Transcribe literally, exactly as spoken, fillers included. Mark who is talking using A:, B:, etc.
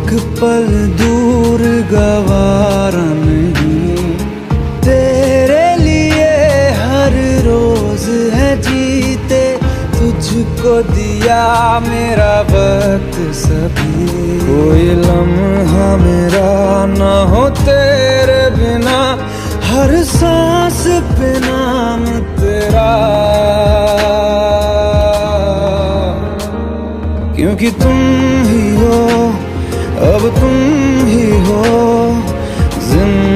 A: एक पल दूर गवारा नहीं, तेरे लिए हर रोज है जीते, तुझको दिया मेरा वक्त सभी। कोई लम्हा मेरा ना हो तेरे बिना, हर सांस पे नाम तेरा, क्योंकि तुम ही हो, अब तुम ही हो जिंदगी।